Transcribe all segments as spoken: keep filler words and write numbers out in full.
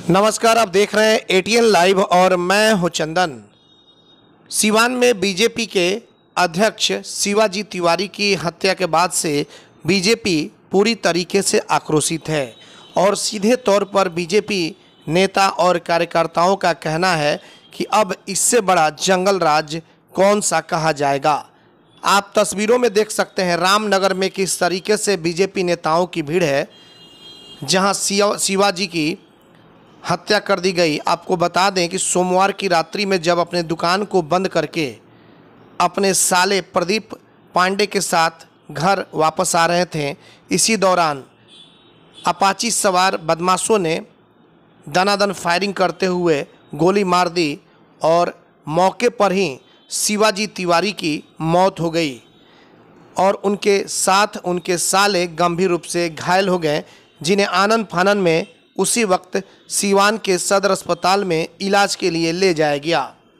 नमस्कार, आप देख रहे हैं एटीएन लाइव और मैं हूं चंदन। सीवान में बीजेपी के अध्यक्ष शिवाजी तिवारी की हत्या के बाद से बीजेपी पूरी तरीके से आक्रोशित है और सीधे तौर पर बीजेपी नेता और कार्यकर्ताओं का कहना है कि अब इससे बड़ा जंगल राज कौन सा कहा जाएगा। आप तस्वीरों में देख सकते हैं रामनगर में किस तरीके से बीजेपी नेताओं की भीड़ है, जहां शिवाजी की हत्या कर दी गई। आपको बता दें कि सोमवार की रात्रि में जब अपने दुकान को बंद करके अपने साले प्रदीप पांडे के साथ घर वापस आ रहे थे, इसी दौरान अपाची सवार बदमाशों ने दनादन फायरिंग करते हुए गोली मार दी और मौके पर ही शिवाजी तिवारी की मौत हो गई और उनके साथ उनके साले गंभीर रूप से घायल हो गए, जिन्हें आनन फानन में उसी वक्त सीवान के सदर अस्पताल में इलाज के लिए ले जाया गया।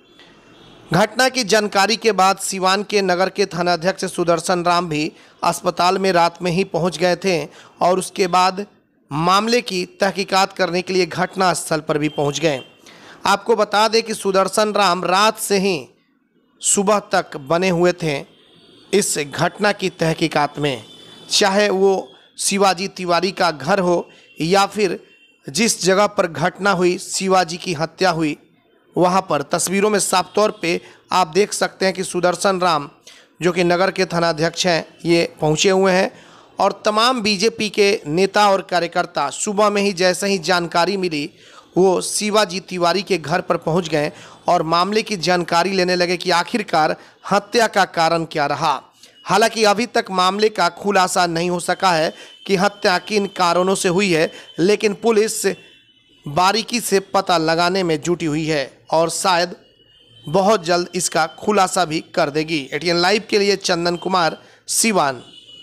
घटना की जानकारी के बाद सीवान के नगर के थानाध्यक्ष सुदर्शन राम भी अस्पताल में रात में ही पहुंच गए थे और उसके बाद मामले की तहकीकात करने के लिए घटना स्थल पर भी पहुंच गए। आपको बता दें कि सुदर्शन राम रात से ही सुबह तक बने हुए थे इस घटना की तहकीकात में, चाहे वो शिवाजी तिवारी का घर हो या फिर जिस जगह पर घटना हुई, शिवाजी की हत्या हुई, वहां पर तस्वीरों में साफ तौर पे आप देख सकते हैं कि सुदर्शन राम जो कि नगर के थानाध्यक्ष हैं, ये पहुंचे हुए हैं और तमाम बीजेपी के नेता और कार्यकर्ता सुबह में ही जैसे ही जानकारी मिली वो शिवाजी तिवारी के घर पर पहुंच गए और मामले की जानकारी लेने लगे कि आखिरकार हत्या का कारण क्या रहा। हालांकि अभी तक मामले का खुलासा नहीं हो सका है कि हत्या किन कारणों से हुई है, लेकिन पुलिस बारीकी से पता लगाने में जुटी हुई है और शायद बहुत जल्द इसका खुलासा भी कर देगी। एटीएन लाइव के लिए चंदन कुमार, सीवान।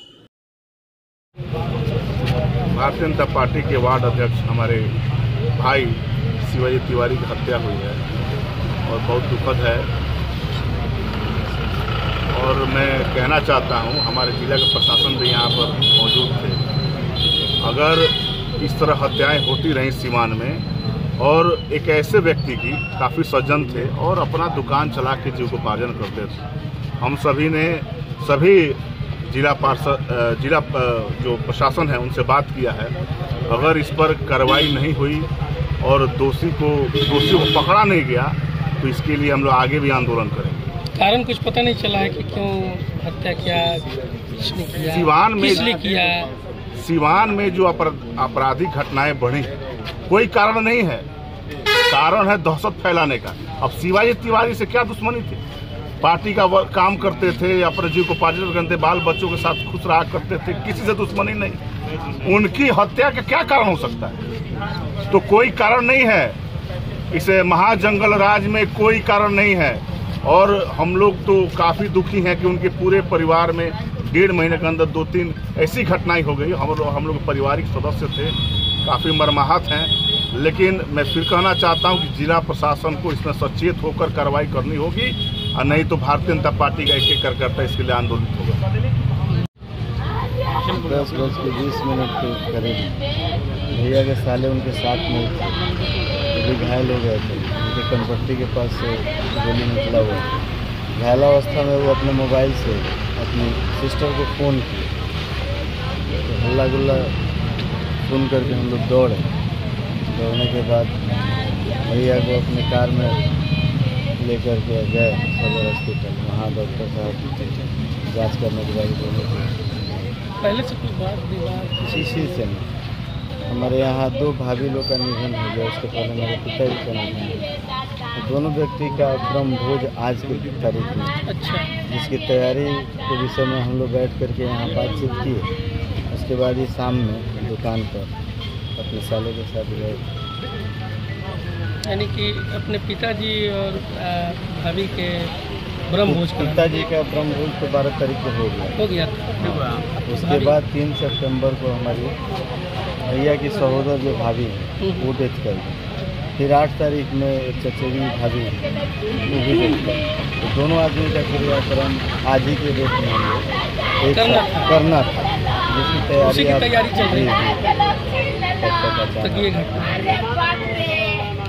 भारतीय जनता पार्टी के वार्ड अध्यक्ष हमारे भाई शिवाजी तिवारी की हत्या हुई है और बहुत दुखद है। और मैं कहना चाहता हूं, हमारे जिला के प्रशासन भी यहाँ पर मौजूद थे। अगर इस तरह हत्याएं होती रहीं सीवान में और एक ऐसे व्यक्ति की काफ़ी सज्जन थे और अपना दुकान चला के जीविकोपार्जन करते थे, हम सभी ने सभी जिला पार्षद जिला जो प्रशासन है उनसे बात किया है। अगर इस पर कार्रवाई नहीं हुई और दोषी को दोषी को पकड़ा नहीं गया तो इसके लिए हम लोग आगे भी आंदोलन करेंगे। कारण कुछ पता नहीं चला है कि क्यों हत्या किया, किसने किया, सीवान में किसने किया। सीवान में जो आपराधिक घटनाएं बढ़ी, कोई कारण नहीं है, कारण है दहशत फैलाने का। अब शिवाजी तिवारी से क्या दुश्मनी थी? पार्टी का काम करते थे, अपने जीव को पार्टी करते, बाल बच्चों के साथ खुश रहा करते थे, किसी से दुश्मनी नहीं। उनकी हत्या का क्या कारण हो सकता है? तो कोई कारण नहीं है। इसे महाजंगल राज में कोई कारण नहीं है और हम लोग तो काफ़ी दुखी हैं कि उनके पूरे परिवार में डेढ़ महीने के अंदर दो तीन ऐसी घटनाएं हो गई। हम लोग हम लोग पारिवारिक सदस्य थे, काफ़ी मर्माहत हैं। लेकिन मैं फिर कहना चाहता हूं कि जिला प्रशासन को इसमें सचेत होकर कार्रवाई करनी होगी और नहीं तो भारतीय जनता पार्टी का एक एक कार्यकर्ता इसके लिए आंदोलित होगा। दस बज के बीस मिनट के करीब भैया के साले उनके साथ में थे, वो भी घायल हो गए थे। उनके कनपट्टी के पास से गोली निकला हुआ। घायलावस्था में वो अपने मोबाइल से अपनी सिस्टर को फ़ोन किए, तो हल्ला गुल्ला सुन करके हम लोग दौड़े। दौड़ने के बाद भैया को अपने कार में लेकर के गए सदर हॉस्पिटल। वहाँ डॉक्टर साहब जांच करने के बाद बोले पहले से कुछ बात विवाद किसी चीज़ से नहीं। हमारे यहाँ दो भाभी लोग का निधन हो गया, उसके पहले मेरे पिताजी का निधन हुआ। दोनों व्यक्ति का ब्रह्म भोज आज की तारीख में, अच्छा, जिसकी तैयारी के विषय में हम लोग बैठ करके यहाँ बातचीत की। उसके बाद ही शाम में दुकान पर अपने साले के साथ गए। यानी कि अपने पिताजी और भाभी के ब्रह्म भोज का पिताजी का ब्रह्म भोज तो बारह तारीख को हो गया हो गया था। उसके बाद तीन सितंबर को हमारी भैया की सहोदर जो भाभी है वो डेथ कर गई। फिर आठ तारीख में एक चचेरी भाभी वो भी डेथ कर गई। तो दोनों आदमी का क्रियाक्रम आज ही के डेट में एक करना था, करना था जिसकी तैयारी तैयारी चल रही है। तक तक तक ये घटना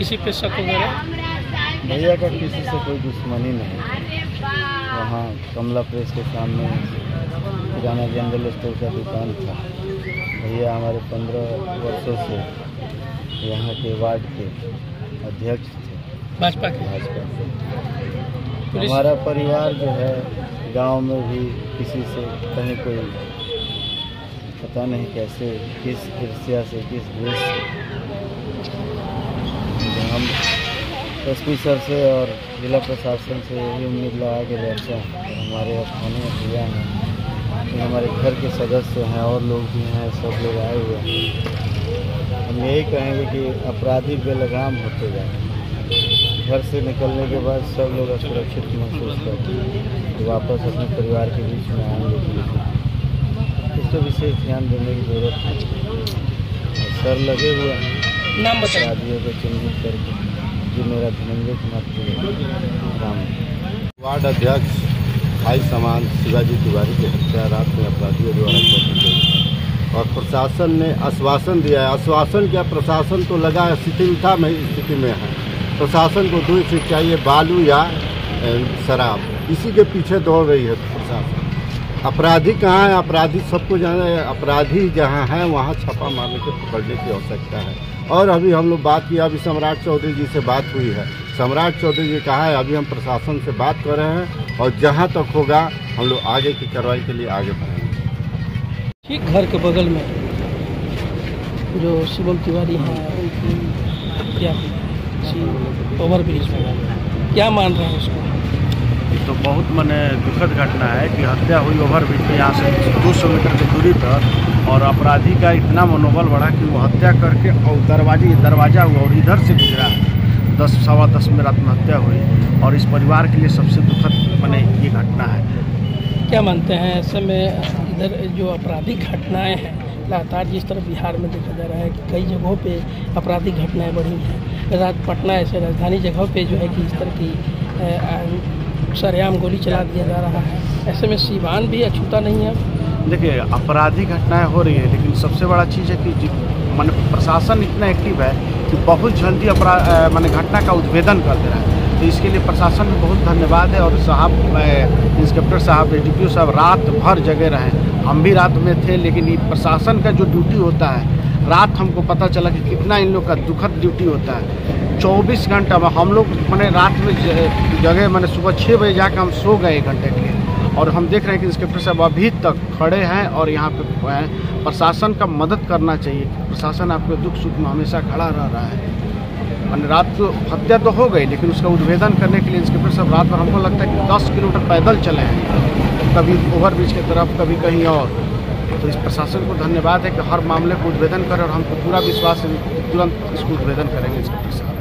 किसी पे शक वगैरह? भैया का किसी से कोई दुश्मनी नहीं। वहाँ कमला प्रेस के सामने किराना जनरल स्टोर का दुकान था। भैया हमारे पंद्रह वर्षों से यहाँ के वार्ड के अध्यक्ष थे, भाजपा के। भाजपा के। पुलिस- हमारा परिवार जो है गांव में भी किसी से कहीं कोई पता नहीं कैसे किस ईर्ष्या से किस द्वेष से हम एसपी सर से और जिला प्रशासन से यही उम्मीद लगा के बैठे हैं। तो हमारे स्थानीय भैया हैं, तो हमारे घर के सदस्य हैं और लोग भी हैं, सब लोग आए हुए हैं। हम यही कहेंगे कि अपराधी बेलगाम होते जाए। घर से निकलने के बाद सब लोग असुरक्षित महसूस करते हैं, तो वापस अपने परिवार के बीच में आएंगे। इस पर विशेष ध्यान देने की जरूरत है। और सर लगे हुए हैं नाम बताइए। अपराधियों को चिन्हित करके, जो मेरा धनंजय कुमार राम वार्ड अध्यक्ष भाई समान शिवाजी तिवारी की हत्या रात में अपराधियों द्वारा कर दी गई और प्रशासन ने आश्वासन दिया है। आश्वासन क्या, प्रशासन तो लगा शिथिलता में स्थिति में है। प्रशासन को दो चीज चाहिए, बालू या शराब, इसी के पीछे दौड़ रही है प्रशासन। अपराधी कहाँ है? अपराधी सबको जाना है। अपराधी जहाँ है वहाँ छापा मारने के पकड़ने की आवश्यकता है। और अभी हम लोग बात किया, अभी सम्राट चौधरी जी से बात हुई है। सम्राट चौधरी जी कहा है अभी हम प्रशासन से बात कर रहे हैं और जहाँ तक होगा हम लोग आगे की कार्रवाई के लिए आगे बढ़ेंगे। ठीक घर के बगल में जो शिवम तिवारी हैं उनकी हत्या हुई ओवर ब्रिज में, क्या मान रहे हैं उसको? तो बहुत मने दुखद घटना है कि हत्या हुई ओवर ब्रिज पे, यहाँ से दो सौ मीटर की दूरी पर, और अपराधी का इतना मनोबल बढ़ा कि वो हत्या करके और दरवाजे दरवाजा हुआ और इधर से गुजरा दस सवा दस में रात में हत्या हुई। और इस परिवार के लिए सबसे दुखद मने ये घटना है। क्या मानते हैं ऐसे में इधर जो आपराधिक घटनाएं हैं लगातार जिस तरह बिहार में देखा जा रहा है कि कई जगहों पे आपराधिक घटनाएं बढ़ी हैं। रात पटना ऐसे राजधानी जगहों पे जो है कि इस तरह की सरेआम गोली चला दिया जा रहा है। ऐसे में सीवान भी अछूता नहीं है। देखिए आपराधिक घटनाएं हो रही है, लेकिन सबसे बड़ा चीज़ है कि मान प्रशासन इतना एक्टिव है कि बहुत जल्दी अपराध मान घटना का उद्भेदन कर दे रहा है। तो इसके लिए प्रशासन को बहुत धन्यवाद है। और साहब इंस्पेक्टर साहब, एसडीपीओ साहब रात भर जगे रहे। हम भी रात में थे, लेकिन ये प्रशासन का जो ड्यूटी होता है रात, हमको पता चला कि कितना इन लोग का दुखद ड्यूटी होता है। चौबीस घंटा में हम लोग मैंने रात में जगह मैंने सुबह छः बजे जाकर हम सो गए एक घंटे के लिए, और हम देख रहे हैं कि इंस्पेक्टर साहब अभी तक खड़े हैं और यहाँ पे हैं। प्रशासन का मदद करना चाहिए। प्रशासन आपके दुख सुख में हमेशा खड़ा रह रहा है। मैंने रात को हत्या तो हो गई, लेकिन उसका उद्भेदन करने के लिए इंस्पेक्टर साहब रात भर, हमको लगता है कि दस किलोमीटर पैदल चले हैं, कभी ओवरब्रिज की तरफ कभी कहीं और। तो इस प्रशासन को धन्यवाद है कि हर मामले को उद्भेदन करे, और हमको पूरा विश्वास है कि तुरंत इसको उद्भेदन करेंगे इंस्पेक्टर साहब।